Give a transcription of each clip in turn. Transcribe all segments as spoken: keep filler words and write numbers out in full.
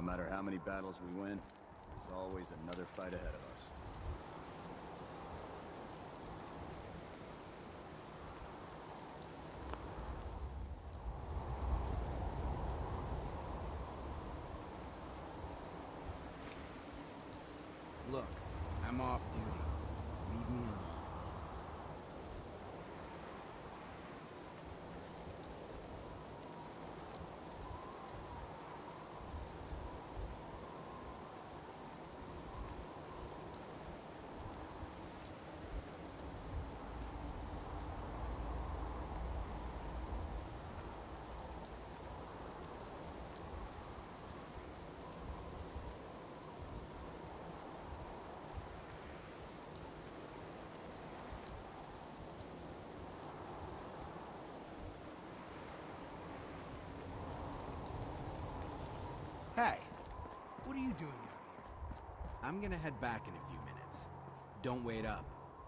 matter how many battles we win, there's always another fight ahead of us. Look, I'm off duty. Leave me alone. Hey, what are you doing out here? I'm gonna head back in a few minutes. Don't wait up.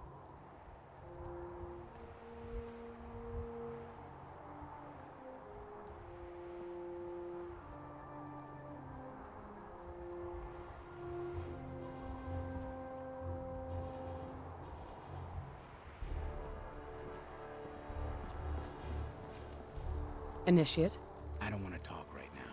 Initiate? I don't want to talk right now.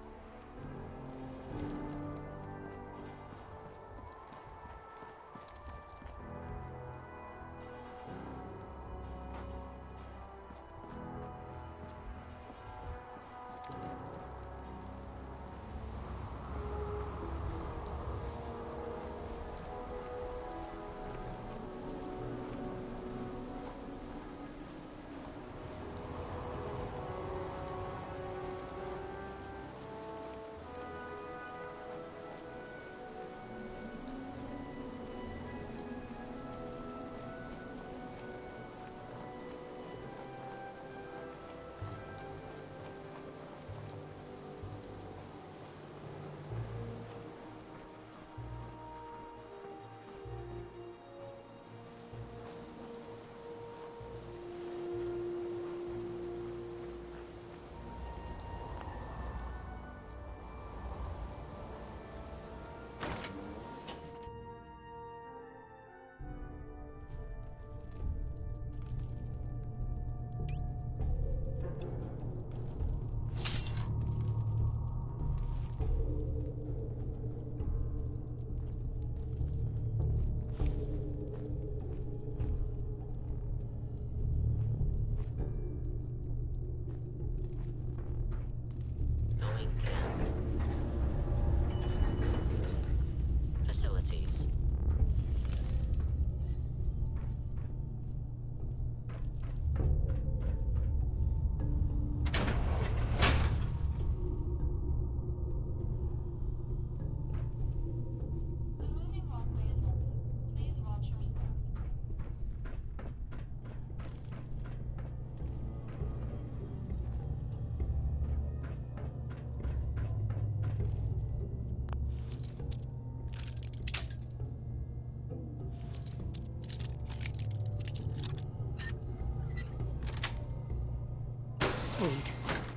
Sweet.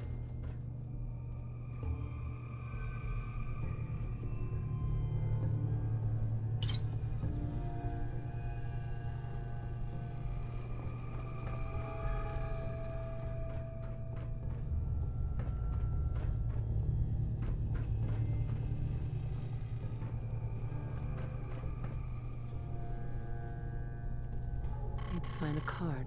I need to find the card.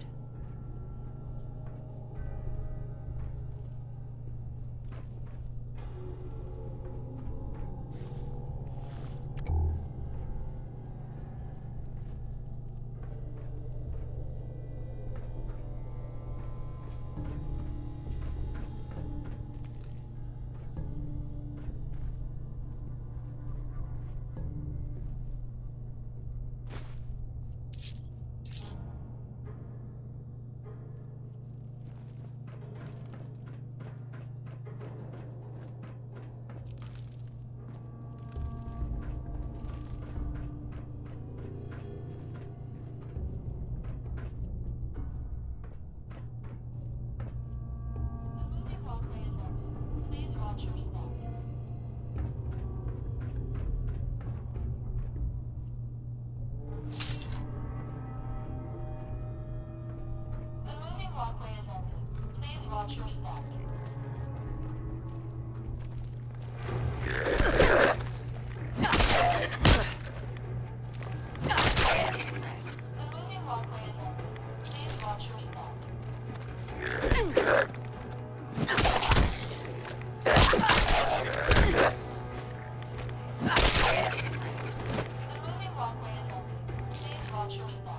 watch your step. The moving walkway is ended. Please watch your step. The moving walkway is ended. Please watch your step.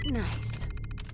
Nice.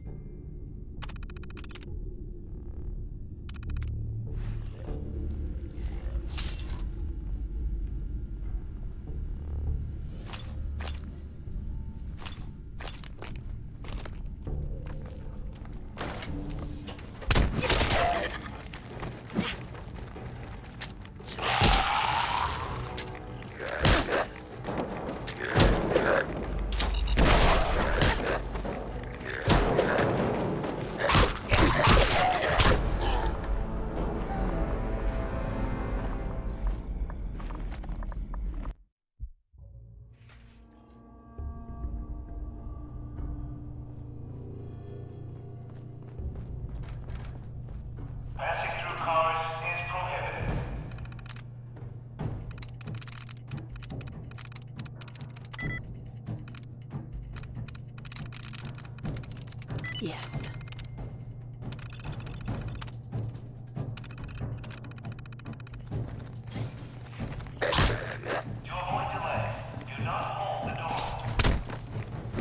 Passing through cars is prohibited. Yes. To avoid delay, do not hold the door.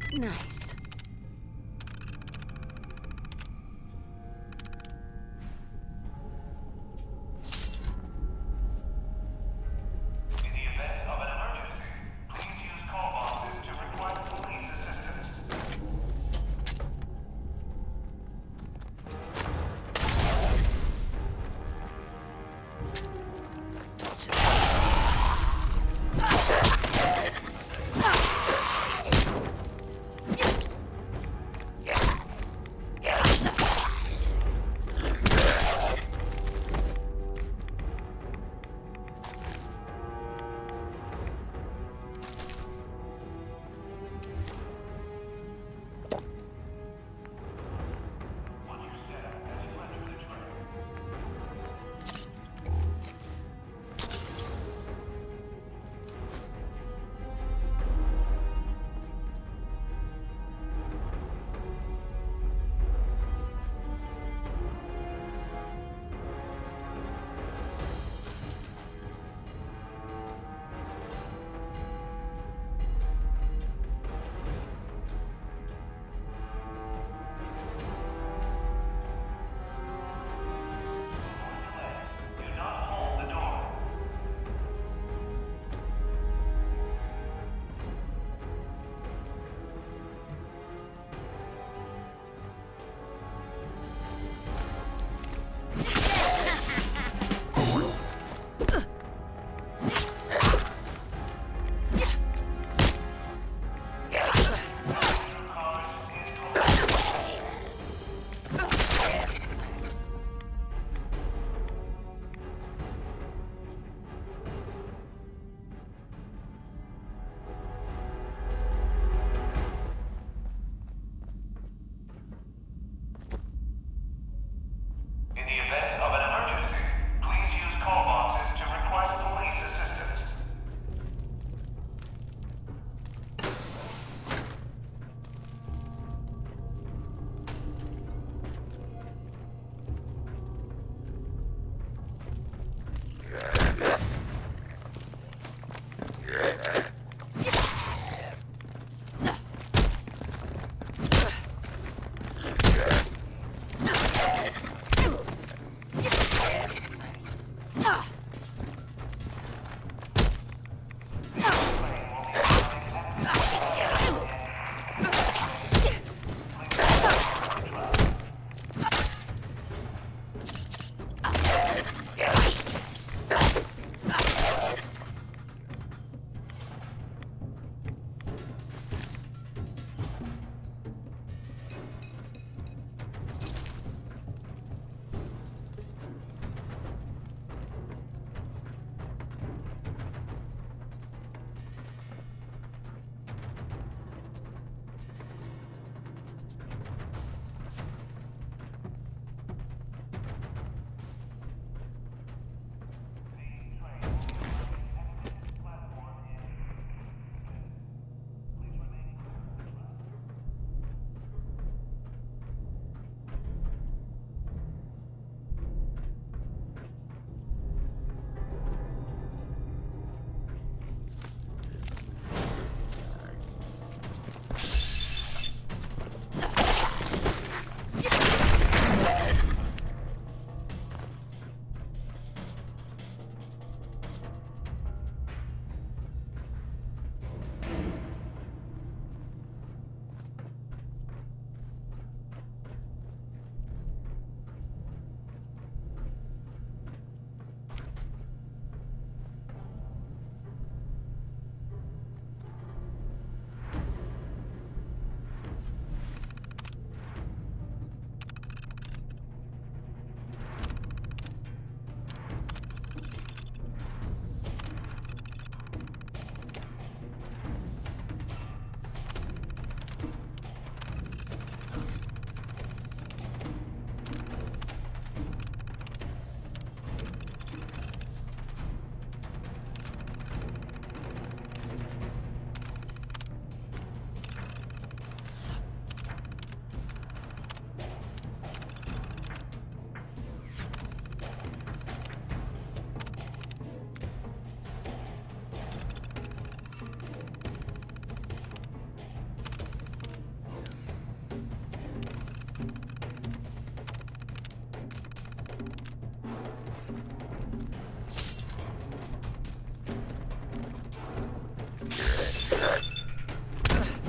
Nice. In the event of an emergency, please use call boxes to request police assistance. Once you're set up, as you enter the train, do not hold the door. In the event of an emergency, please use call boxes to request police assistance.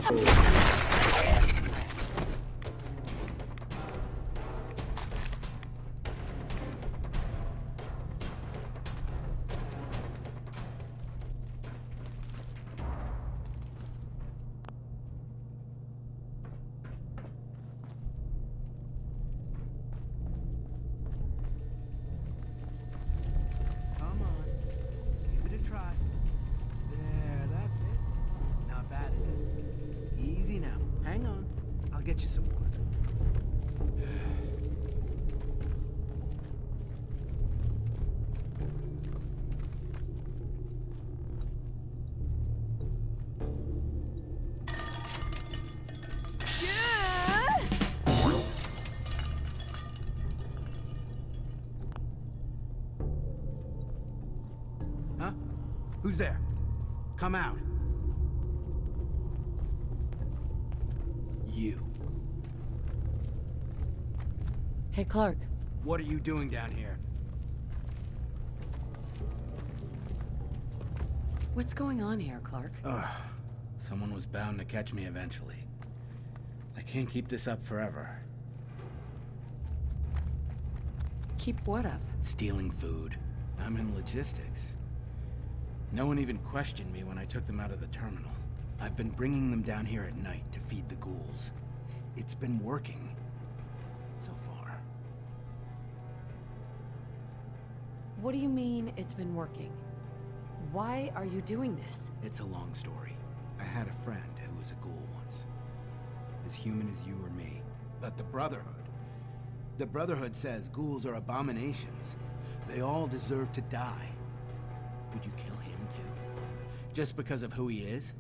Come on. Give it a try. There, that's it. Not bad, is it? Easy now. Hang on. I'll get you some more. Huh? Who's there? Come out. You. Hey, Clark. What are you doing down here? What's going on here, Clark? Ugh. Someone was bound to catch me eventually. I can't keep this up forever. Keep what up? Stealing food. I'm in logistics. No one even questioned me when I took them out of the terminal. I've been bringing them down here at night to feed the ghouls. It's been working. So far. What do you mean it's been working? Why are you doing this? It's a long story. I had a friend who was a ghoul once. As human as you or me. But the Brotherhood. The Brotherhood says ghouls are abominations. They all deserve to die. Would you kill him too? Just because of who he is?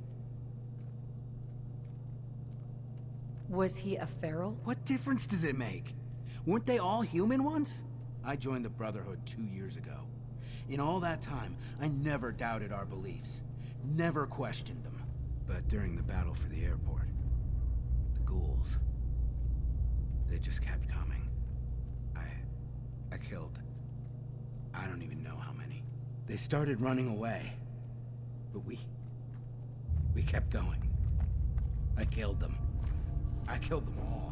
Was he a feral? What difference does it make? Weren't they all human once? I joined the Brotherhood two years ago. In all that time, I never doubted our beliefs. Never questioned them. But during the battle for the airport, the ghouls, they just kept coming. I... I killed... I don't even know how many. They started running away. But we... we kept going. I killed them. I killed them all.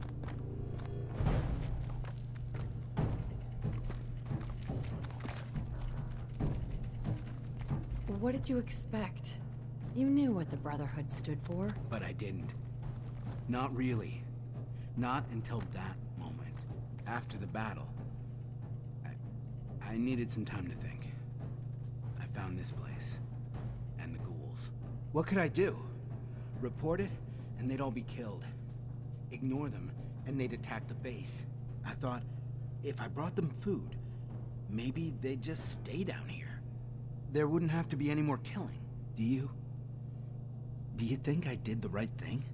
What did you expect? You knew what the Brotherhood stood for. But I didn't. Not really. Not until that moment. After the battle. I... I needed some time to think. I found this place. And the ghouls. What could I do? Report it, and they'd all be killed. Ignore them, and they'd attack the base. I thought, if I brought them food, maybe they'd just stay down here. There wouldn't have to be any more killing. Do you... Do you think I did the right thing?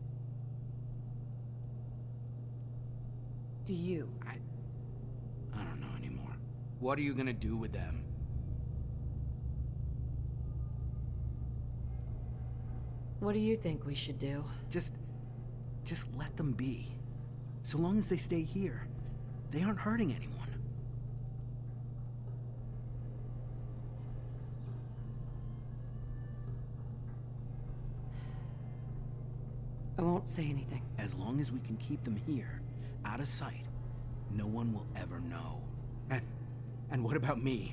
Do you? I... I don't know anymore. What are you gonna do with them? What do you think we should do? Just... Just let them be. So long as they stay here, they aren't hurting anyone. I won't say anything. As long as we can keep them here, out of sight, no one will ever know. And... and what about me?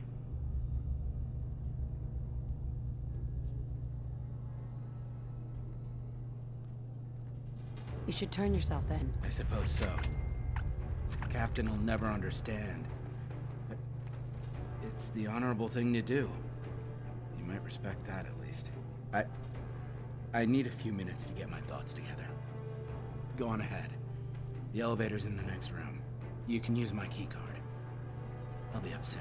You should turn yourself in. I suppose so. The captain will never understand. But it's the honorable thing to do. You might respect that, at least. I... I need a few minutes to get my thoughts together. Go on ahead. The elevator's in the next room. You can use my keycard. I'll be up soon.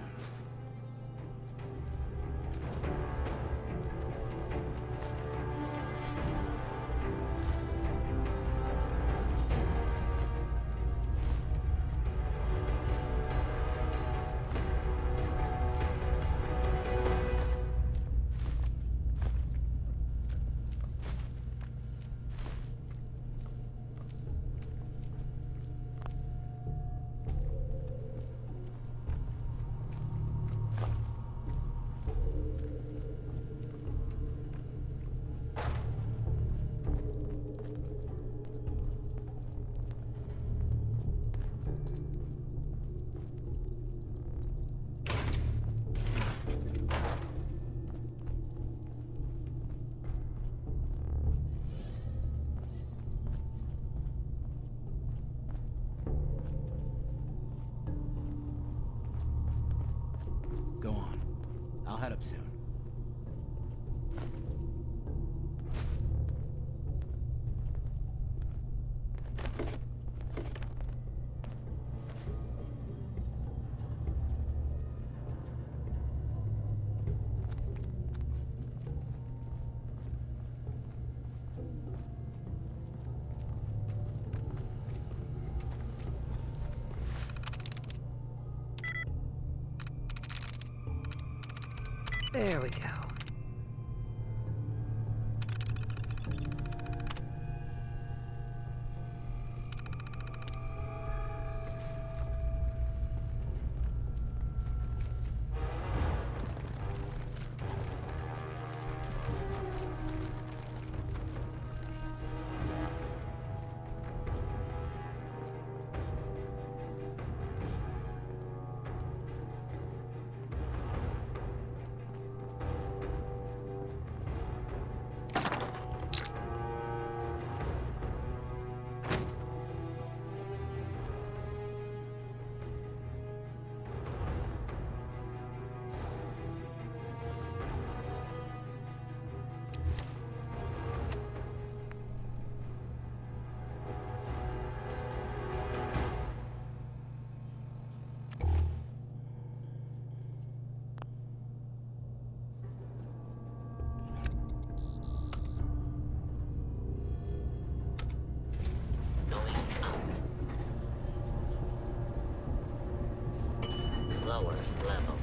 There we go. Lower level.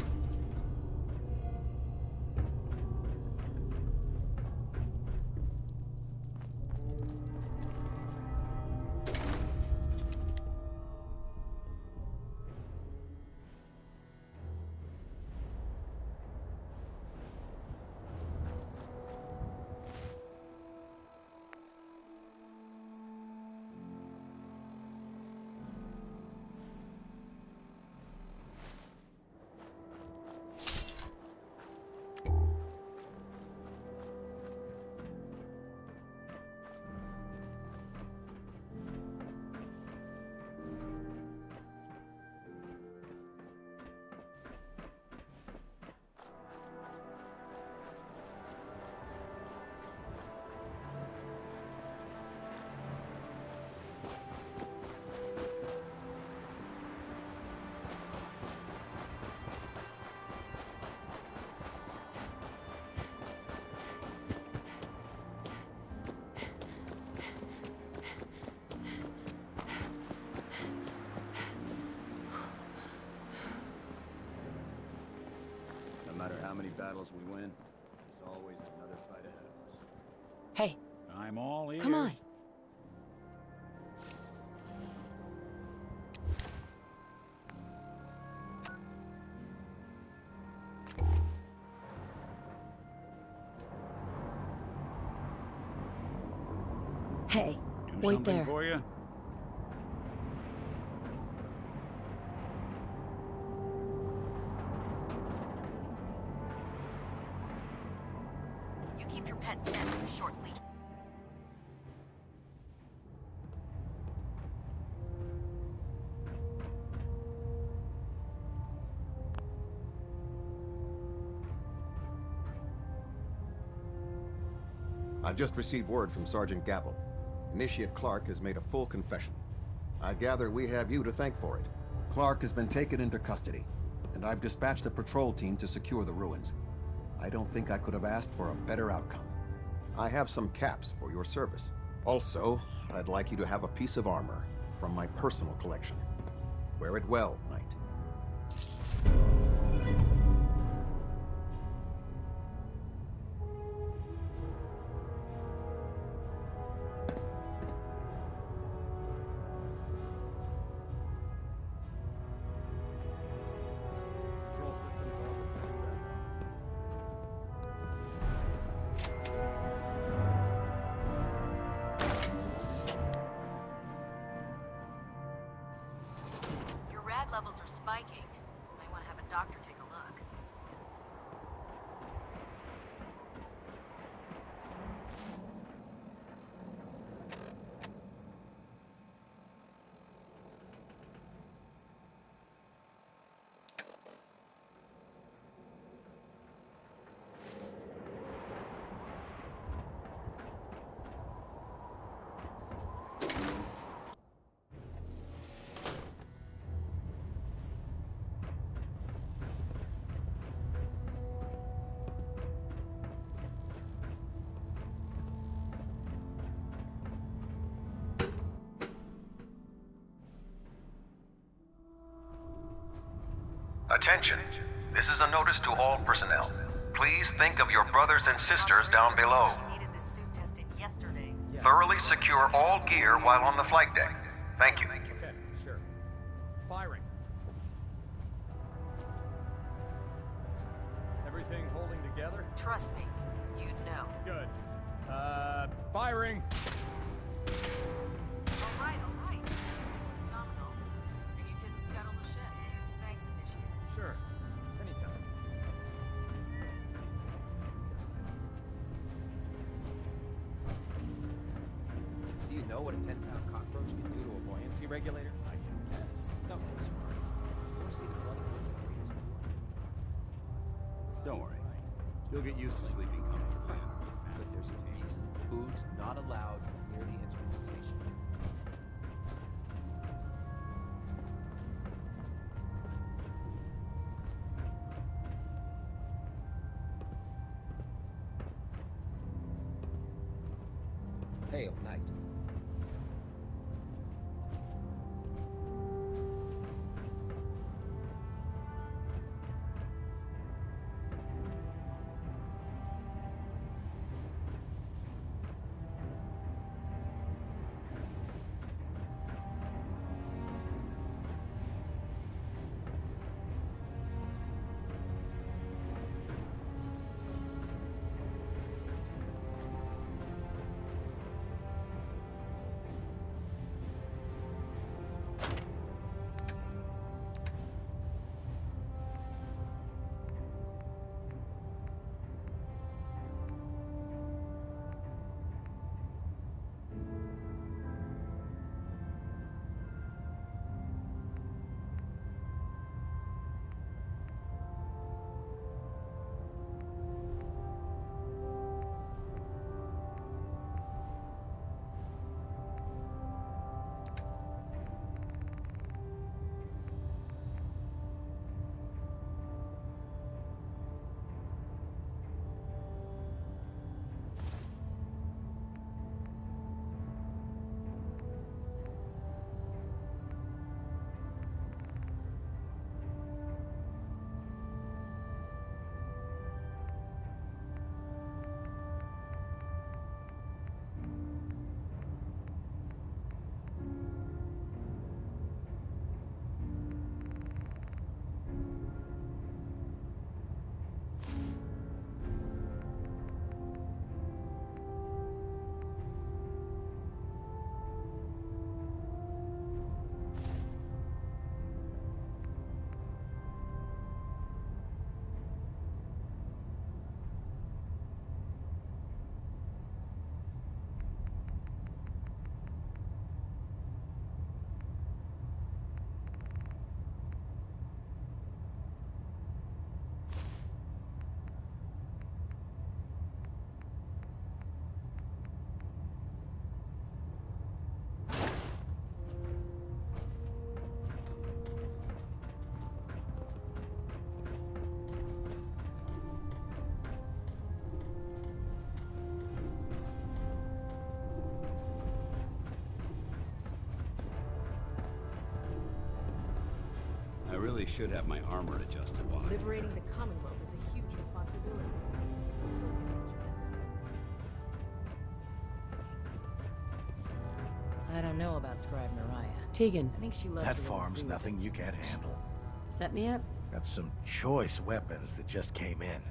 No matter how many battles we win, there's always another fight ahead of us. Hey, I'm all ears. come on. Hey, Do wait something there. for you? You keep your pet set for a short leash. I've just received word from Sergeant Gavel. Initiate Clark has made a full confession. I gather we have you to thank for it. Clark has been taken into custody, and I've dispatched a patrol team to secure the ruins. I don't think I could have asked for a better outcome. I have some caps for your service. Also, I'd like you to have a piece of armor from my personal collection. Wear it well, Knight. Control systems are reporting back. Your rad levels are spiking. Might want to have a doctor take a look. Attention. This is a notice to all personnel. Please think of your brothers and sisters down below. She needed this suit tested yesterday. Thoroughly secure all gear while on the flight deck. Thank you. Okay, sure. Firing. Everything holding together? Trust me, you'd know. Good. Uh, firing. All right, all right. Looks nominal. And you didn't scuttle the ship. Thanks, Initiate. Sure. Anytime. Do you know what a ten-pound cockroach can do to a buoyancy regulator? I can guess. Don't get smart. You ever see the brother of the greatest before? Don't worry. You'll get used to sleeping comfortably. But there's a reason. Food's not allowed near the instrumentation. Hail, Knight. I really should have my armor adjusted while I... Liberating the Commonwealth is a huge responsibility. I don't know about Scribe Mariah. Tegan, I think she loves That her little farm's zoo nothing of you can't intuition. handle. set me up. Got some choice weapons that just came in.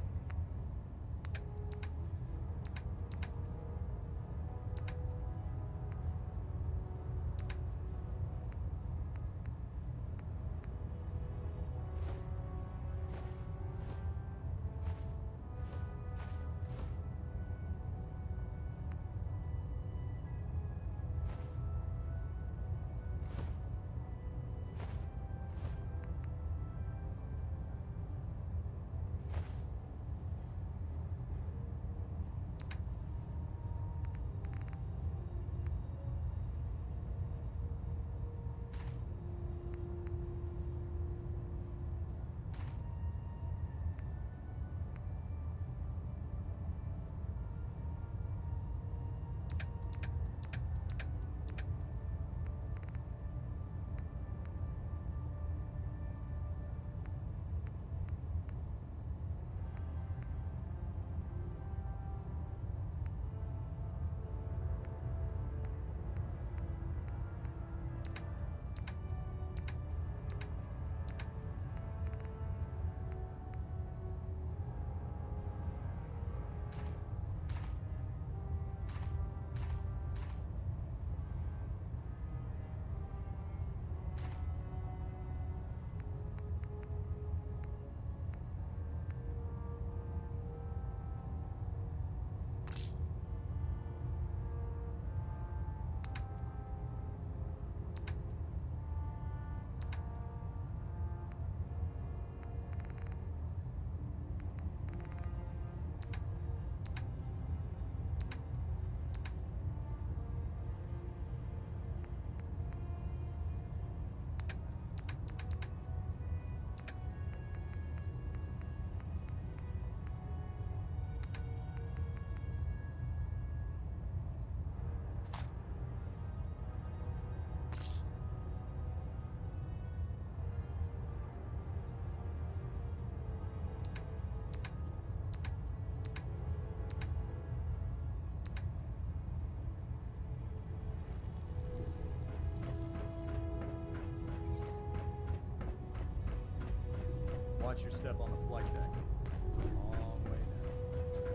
Watch your step on the flight deck. It's a long way down.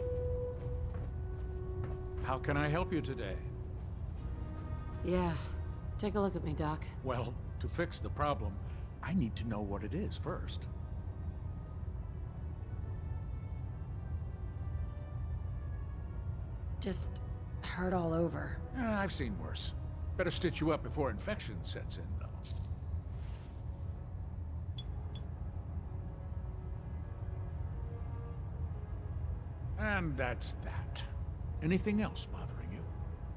How can I help you today? Yeah. Take a look at me, Doc. Well, to fix the problem, I need to know what it is first. Just hurt all over. Uh, I've seen worse. Better stitch you up before infection sets in, though. And that's that. Anything else bothering you?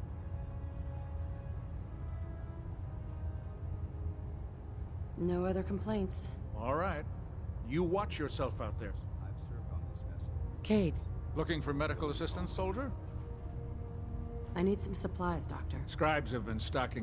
No other complaints. All right. You watch yourself out there. I've served on this vessel. Cade, Looking for medical assistance, soldier? I need some supplies, Doctor. Scribes have been stocking.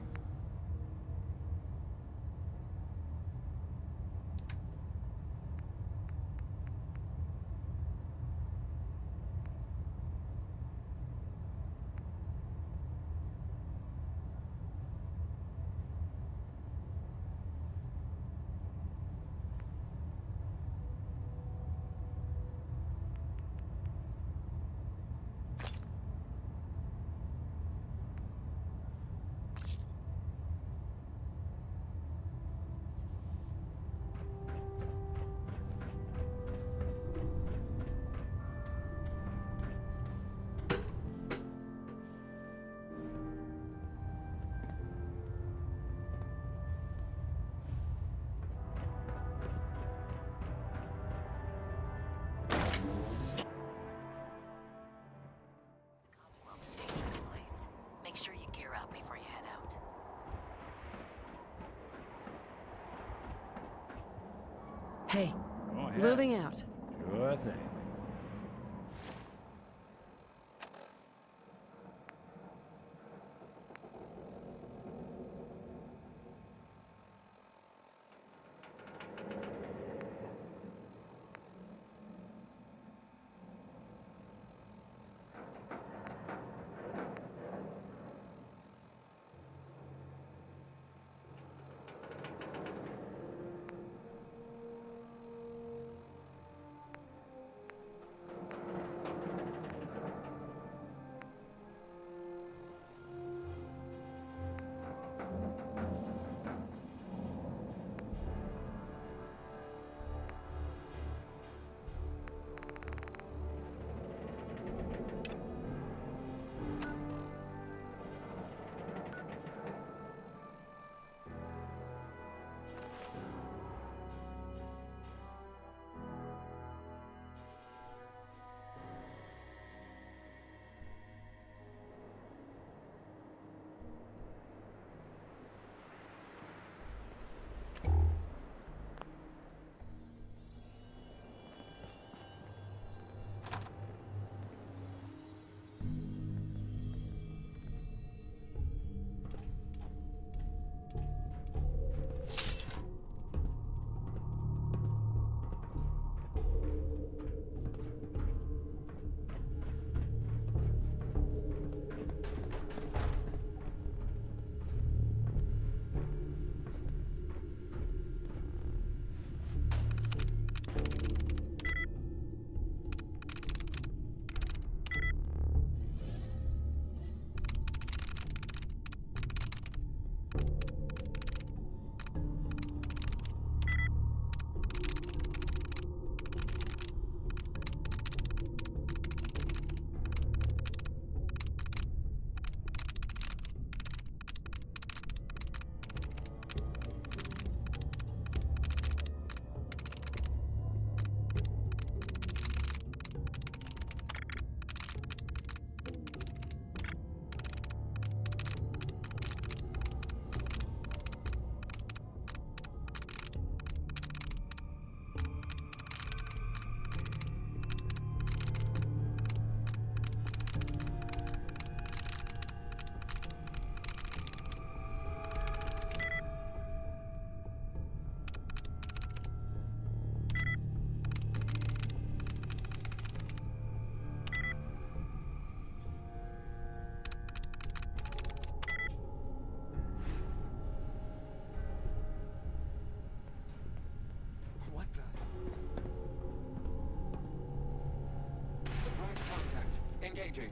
Commonwealth's a dangerous place. Make sure you gear up before you head out. Hey, Go ahead. moving out. Sure thing. J.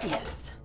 Yes.